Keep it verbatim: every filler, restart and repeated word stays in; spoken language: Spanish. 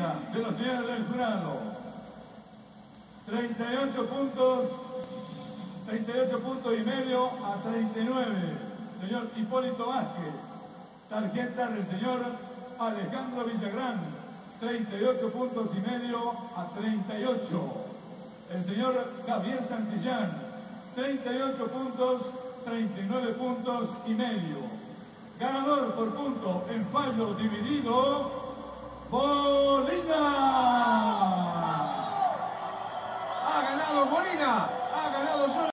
digna de los señores del jurado. treinta y ocho puntos, treinta y ocho puntos y medio a treinta y nueve. Señor Hipólito Vázquez. Tarjeta del señor Alejandro Villagrán. treinta y ocho puntos y medio a treinta y ocho. El señor Javier Santillán. treinta y ocho puntos, treinta y nueve puntos y medio. Ganador por punto en fallo dividido, Molina. Ha ganado Molina, ha ganado solo.